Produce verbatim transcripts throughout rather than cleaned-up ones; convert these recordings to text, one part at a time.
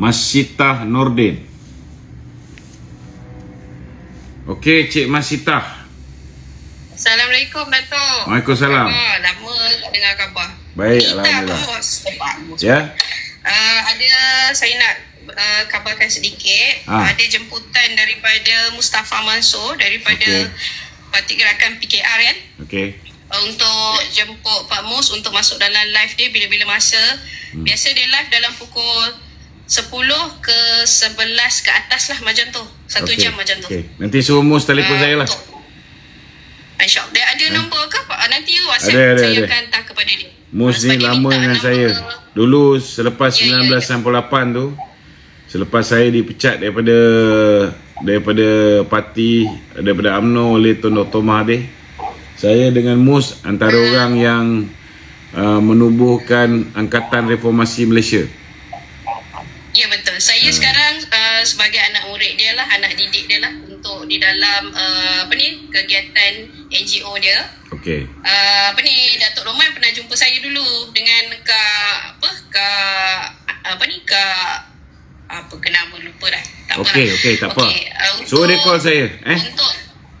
Masitah Nordin. Okey, Cik Masitah. Assalamualaikum, Datuk. Waalaikumsalam. Khabar, lama tak dengar khabar. Baik, Kita, alhamdulillah. Bos. Ya. Uh, ada saya nak uh, kabarkan sedikit. Ah. Ada jemputan daripada Mustafa Mansur daripada Okey. Parti Gerakan P K R kan. Okey. Uh, untuk jemput Pak Mus untuk masuk dalam live dia bila-bila masa. Hmm. Biasa dia live dalam pukul sepuluh ke sebelas ke atas lah macam tu. Satu okay. jam macam tu. Okay. Nanti suruh Mus telefon uh, saya lah. Untuk, InsyaAllah. Dia ada eh? nombor ke Pak? Nanti WhatsApp ada, ada, saya ada. akan hantar kepada dia. Mus ni lama dengan saya. Dulu selepas ya, seribu sembilan ratus sembilan puluh lapan ya, ya. tu, selepas saya dipecat daripada daripada parti, daripada U M N O oleh Tun Doktor Mahathir, saya dengan Mus antara hmm. orang yang uh, menubuhkan Angkatan Reformasi Malaysia. Ya, betul. Saya hmm. sekarang uh, sebagai anak murid dia lah, anak didik dia lah untuk di dalam uh, apa ni, kegiatan N G O dia. Okey. Uh, apa ni, Datuk Roman pernah jumpa saya dulu dengan Kak apa Kak apa ni Kak apa ke nama lupa dah. Tak apa. Okey, okey, tak apa. Okay, uh, so dia call saya eh. Untuk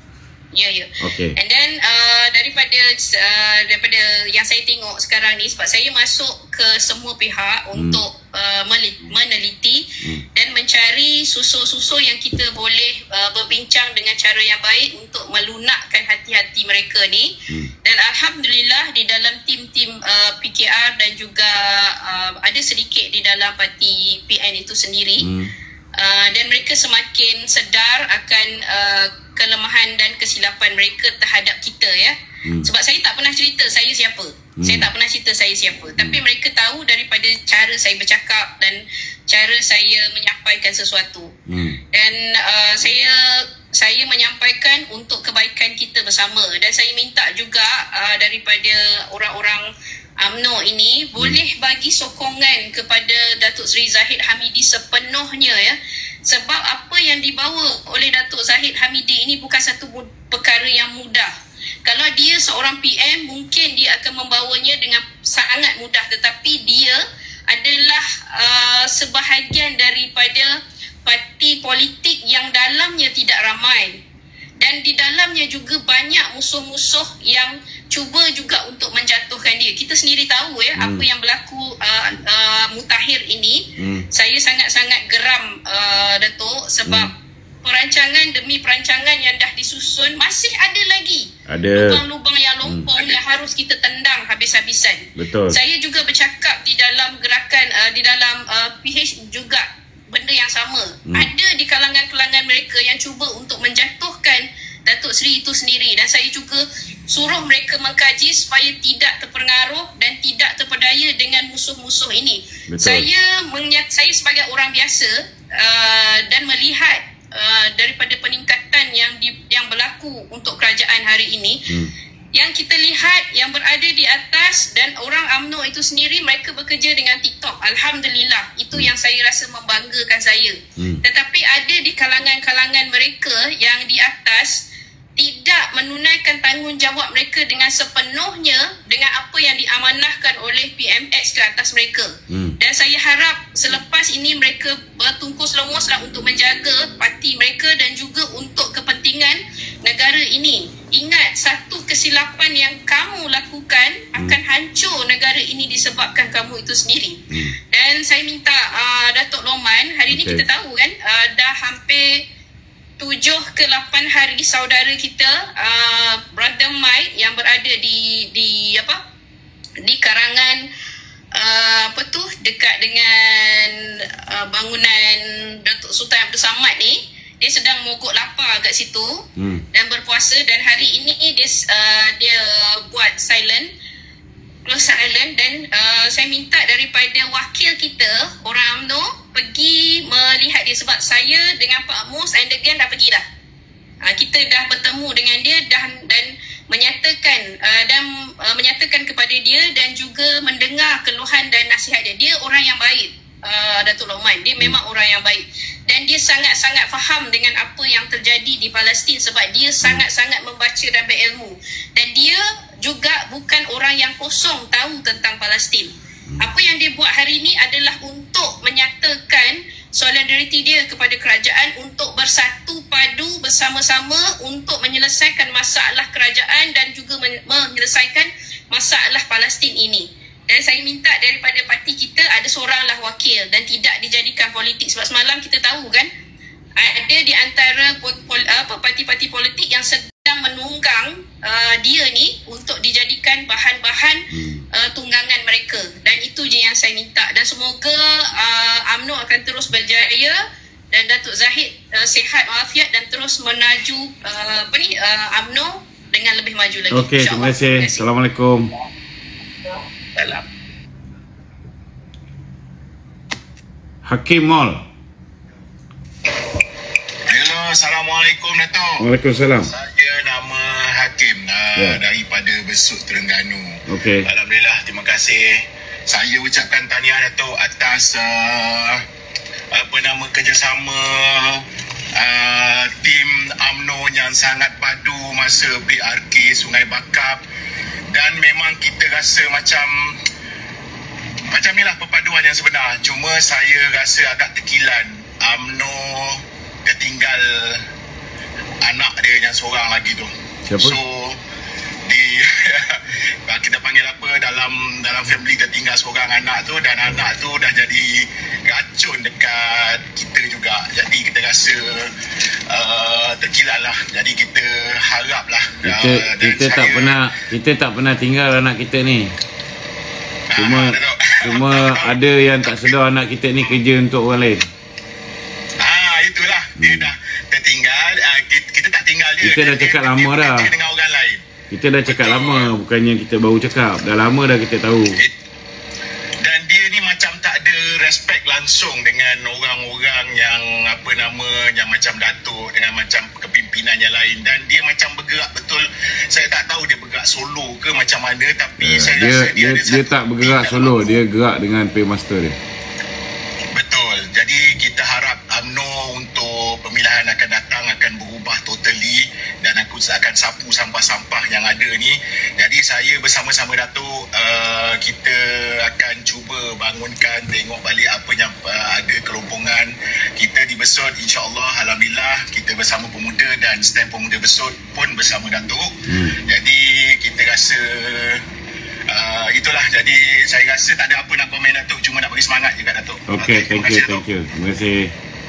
ya ya. Okey. And then uh, daripada uh, daripada yang saya tengok sekarang ni, sebab saya masuk ke semua pihak hmm. untuk uh, meneliti hmm. dan mencari susul-susul yang kita boleh uh, berbincang dengan cara yang baik untuk melunakkan hati-hati mereka ni. Hmm. Dan alhamdulillah di dalam tim-tim uh, P K R dan juga uh, ada sedikit di dalam parti P N itu sendiri. Hmm. Uh, dan mereka semakin sedar akan uh, kelemahan dan kesilapan mereka terhadap kita ya. Hmm. Sebab saya tak pernah cerita saya siapa. Hmm. Saya tak pernah cerita saya siapa. Hmm. Tapi mereka tahu daripada cara saya bercakap dan cara saya menyampaikan sesuatu. Hmm. Dan uh, saya saya menyampaikan untuk kebaikan kita bersama. Dan saya minta juga uh, daripada orang-orang U M N O ini hmm. boleh bagi sokongan kepada Datuk Seri Zahid Hamidi sepenuhnya ya. Sebab apa yang dibawa oleh Datuk Zahid Hamidi ini bukan satu perkara yang mudah. Kalau dia seorang P M, mungkin dia akan membawanya dengan sangat mudah. Tetapi dia adalah uh, sebahagian daripada parti politik yang dalamnya tidak ramai. Dan di dalamnya juga banyak musuh-musuh yang cuba juga untuk menjatuhkan dia. Kita sendiri tahu ya hmm. apa yang berlaku uh, uh, Mutakhir ini. Hmm. Saya sangat-sangat geram uh, Datuk sebab hmm. perancangan demi perancangan yang dah disusun masih ada lagi. Ada lubang-lubang yang lompong hmm. yang harus kita tendang habis-habisan. Betul. Saya juga bercakap di dalam gerakan uh, di dalam uh, P H juga benda yang sama. Hmm. Ada di kalangan-kalangan mereka yang cuba untuk menjatuhkan Datuk Seri itu sendiri, dan saya juga suruh mereka mengkaji supaya tidak terpengaruh dan tidak terpedaya dengan musuh-musuh ini. Betul. Saya menyat, saya sebagai orang biasa uh, dan melihat uh, daripada peningkatan yang di, yang berlaku untuk kerajaan hari ini. Hmm. Yang kita lihat yang berada di atas dan orang U M N O itu sendiri, mereka bekerja dengan TikTok. Alhamdulillah, itu hmm. yang saya rasa membanggakan saya. Hmm. Tetapi ada di kalangan-kalangan mereka yang di atas tidak menunaikan tanggungjawab mereka dengan sepenuhnya dengan apa yang diamanahkan oleh P M X ke atas mereka. Hmm. Dan saya harap selepas ini mereka bertungkus lumuslah untuk menjaga parti mereka dan juga untuk kepentingan negara ini. Ingat, satu kesilapan yang kamu lakukan hmm. akan hancur negara ini disebabkan kamu itu sendiri. Hmm. Dan saya minta uh, Datuk Loman, hari okay. ini kita tahu kan uh, dah hampir tujuh ke lapan hari saudara kita uh, Brother Mike yang berada di di apa di karangan uh, apa tu dekat dengan uh, bangunan Datuk Sultan Abdul Samad ni, dia sedang mogok lapar kat situ hmm. dan berpuasa, dan hari ini dia uh, dia buat silent close silent. Dan uh, saya minta daripada wakil kita orang U M N O pergi melihat dia, sebab saya dengan Pak Mus and the gang dah pergi dah. Uh, kita dah bertemu dengan dia dan dan menyatakan uh, dan uh, menyatakan kepada dia dan juga mendengar keluhan dan nasihat dia. Dia orang yang baik, uh, Datuk Lokman. Dia memang orang yang baik dan dia sangat-sangat faham dengan apa yang terjadi di Palestin sebab dia sangat-sangat membaca dan berilmu. Dan dia juga bukan orang yang kosong tahu tentang Palestin. Apa yang dia buat hari ini adalah untuk menyatakan solidariti dia kepada kerajaan untuk bersatu padu bersama-sama untuk menyelesaikan masalah kerajaan dan juga men- menyelesaikan masalah Palestin ini. Dan saya minta daripada parti kita ada seoranglah wakil dan tidak dijadikan politik. Sebab semalam kita tahu kan, ada di antara pol, pol, apa, parti-parti politik yang sedang menunggang uh, dia ni untuk dijadikan bahan-bahan uh, tunggangan mereka. Dan itu je yang saya minta. Dan semoga uh, U M N O akan terus berjaya dan Datuk Zahid uh, sihat walafiat dan terus menaju uh, apa ni uh, U M N O dengan lebih maju lagi. Okey, terima kasih. Assalamualaikum. Salam. Hakim Mall. Assalamualaikum Datuk. Waalaikumsalam. Saya nama Hakim uh, ya. daripada Besut Terengganu. Okey. Alhamdulillah, terima kasih. Saya ucapkan tahniah Datuk atas uh, apa nama kerjasama uh, tim U M N O yang sangat padu masa B R K Sungai Bakap, dan memang kita rasa macam macam inilah perpaduan yang sebenar. Cuma saya rasa agak terkilan U M N O tertinggal anak dia yang seorang lagi tu. Siapa? So di kita panggil apa, dalam dalam family tertinggal seorang anak tu, dan anak tu dah jadi racun dekat kita juga. Jadi kita rasa uh, terkilan lah. Jadi kita harap lah Kita, uh, kita tak saya, pernah kita tak pernah tinggal anak kita ni. Cuma ah, cuma ada yang tak sedar anak kita ni kerja untuk orang lain. Dia dah tertinggal, uh, kita, kita tak tinggal dia. Kita dah dia, cakap dia, lama dia dah. dengan orang lain. Kita dah cakap Betul. lama, bukannya kita baru cakap. Dah lama dah kita tahu. Dan dia ni macam tak ada respect langsung dengan orang-orang yang apa nama, yang macam Datuk, dengan macam kepimpinan yang lain. Dan dia macam bergerak betul. Saya tak tahu dia bergerak solo ke macam mana, tapi Ya, saya dia rasa dia, dia, ada dia satu tak bergerak bidang solo, mampu. dia gerak dengan paymaster dia. Betul. Jadi kita harap U M N O untuk pemilihan akan datang akan berubah totally, dan aku akan sapu sampah-sampah yang ada ni. Jadi saya bersama-sama Datuk, uh, kita akan cuba bangunkan, tengok balik apa yang uh, ada kelompongan kita di Besut. InsyaAllah, Alhamdulillah, kita bersama pemuda dan stand pemuda Besut pun bersama Datuk. Hmm. Jadi kita rasa Uh, itulah, jadi saya rasa tak ada apa nak komen Datuk, cuma nak bagi semangat juga Datuk. Okey, thank you, thank you. Terima kasih.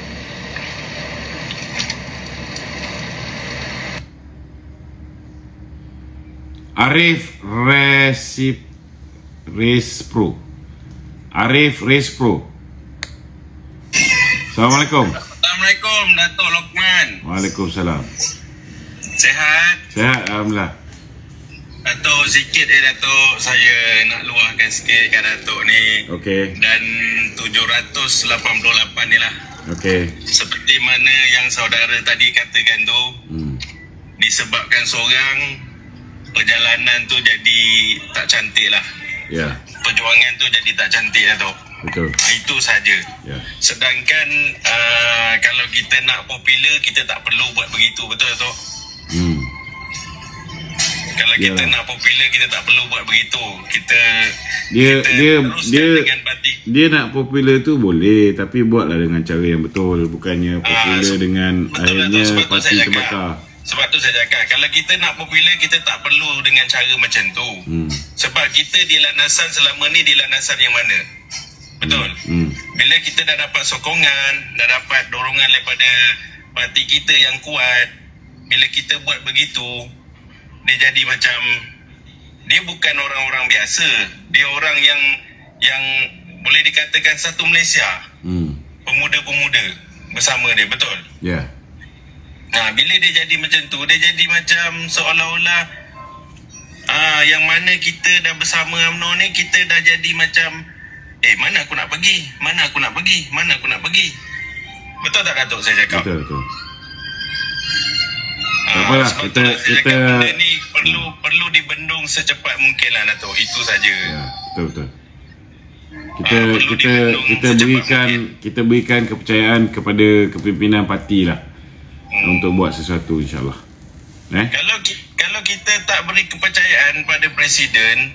Arif Resip Race Pro. Arif Race Pro. Assalamualaikum. Assalamualaikum Datuk Lokman. Waalaikumsalam. Sehat? Sehat, alhamdulillah. Datuk, sikit eh Datuk, saya nak luahkan sikit kat Datuk ni. Okey. Dan tujuh ratus lapan puluh lapan ni lah. Okey. Seperti mana yang saudara tadi katakan tu, hmm. disebabkan seorang, perjalanan tu jadi tak cantik lah. Ya. Yeah. Perjuangan tu jadi tak cantik Datuk. Betul. Itu saja. Ya. Sedangkan uh, kalau kita nak popular, kita tak perlu buat begitu, betul Datuk? Hmm. Kalau Yalah. kita nak popular, kita tak perlu buat begitu. Kita dia kita dia dia batik. Dia nak popular tu boleh, tapi buatlah dengan cara yang betul, bukannya popular uh, dengan betul, akhirnya betul, parti terbakar. Sebab tu saya cakap, kalau kita nak popular, kita tak perlu dengan cara macam tu. Hmm. Sebab kita di landasan selama ni, di landasan yang mana? Betul. Hmm. Bila kita dah dapat sokongan, dah dapat dorongan daripada parti kita yang kuat, bila kita buat begitu, dia jadi macam, dia bukan orang-orang biasa, dia orang yang yang boleh dikatakan satu Malaysia. Hmm. Pemuda-pemuda bersama dia, betul? Ya. Yeah. Nah, bila dia jadi macam tu, dia jadi macam seolah-olah ah, yang mana kita dah bersama U M N O ni, kita dah jadi macam, eh mana aku nak pergi, mana aku nak pergi, mana aku nak pergi. Betul tak Datuk saya cakap? Betul, betul. Ah, apalah, sebab kita saya kita cakap benda ni perlu hmm. perlu dibendung secepat mungkin lah Datuk. Itu saja. Ya, betul betul. Kita ah, kita kita berikan mungkin. kita berikan kepercayaan kepada kepimpinan parti lah hmm. untuk buat sesuatu insya-Allah. Eh? Kalau kalau kita tak beri kepercayaan pada presiden,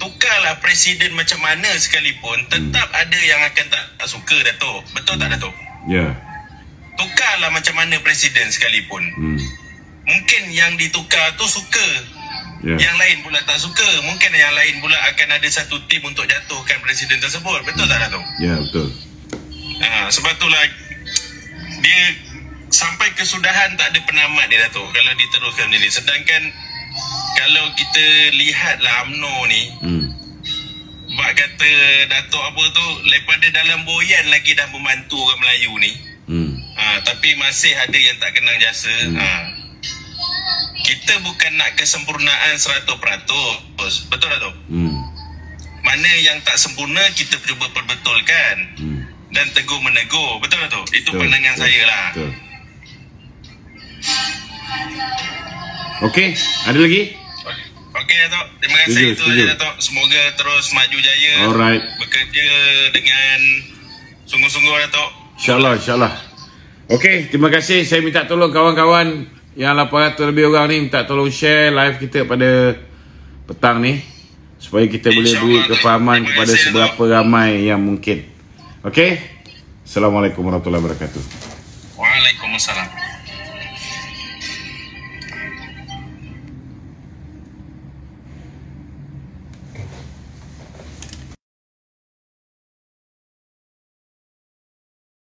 tukarlah presiden macam mana sekalipun, tetap hmm. ada yang akan tak, tak suka Datuk. Betul hmm. tak Datuk? Ya. Tukarlah macam mana presiden sekalipun. Hmm. Mungkin yang ditukar tu suka. Ya. Yang lain pula tak suka. Mungkin yang lain pula akan ada satu tim untuk jatuhkan presiden tersebut. Betul tak Dato'? Ya, betul. Ha, sebab itulah dia sampai kesudahan tak ada penamat dia Dato' kalau diteruskan ini. Sedangkan kalau kita lihatlah UMNO ni, hmm. bak kata Dato' apa tu, daripada dalam boyan lagi dah membantu orang Melayu ni. Hmm. Ha, tapi masih ada yang tak kenang jasa. Hmm. Ha. Kita bukan nak kesempurnaan seratus peratus. Betul tak tu? Hmm. Mana yang tak sempurna kita cuba perbetulkan. Hmm. Dan tegur menegur. Betul tak tu? Itu betul, pandangan betul, saya lah. Betul. Okey, ada lagi? Okey Dato'. Terima kasih setuju, itu setuju. Dato'. Semoga terus maju jaya. Alright. Bekerja dengan sungguh-sungguh Dato'. InsyaAllah, insyaAllah. Okey, terima kasih. Saya minta tolong kawan-kawan yang lapan ratus lebih orang ni minta tolong share live kita pada petang ni supaya kita boleh beri kefahaman kepada seberapa ramai yang mungkin. Okey. Assalamualaikum warahmatullahi wabarakatuh. Waalaikumsalam.